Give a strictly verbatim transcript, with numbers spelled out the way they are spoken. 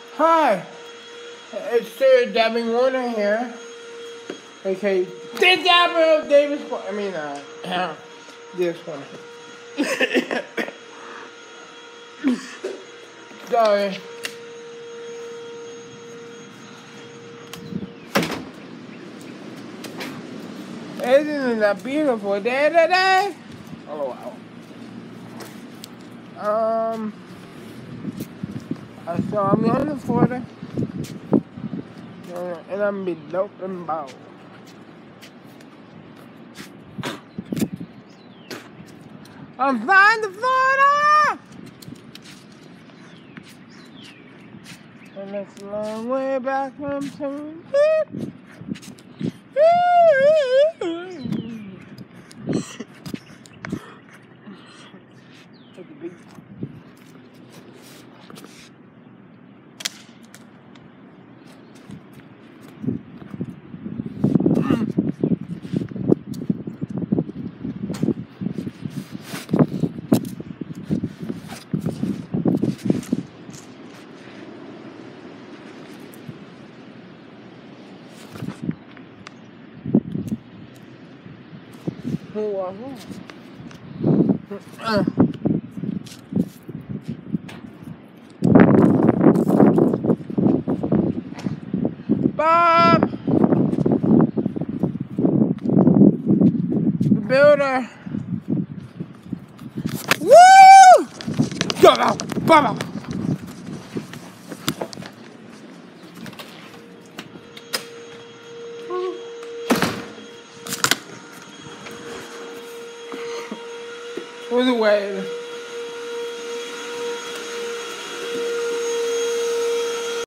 Hi, it's Sir Dabbing Warner here. Okay, this Dabber Davis. I mean, uh, this one. Sorry. Isn't it a beautiful day today? Oh wow. Um. Uh, so I'm going to Florida, uh, and I'm be dope and bow. I'm flying to Florida, and it's a long way back from home. Take a beat. Uh. Bob, the builder. Woo! Go, go, Bob. Where's the way?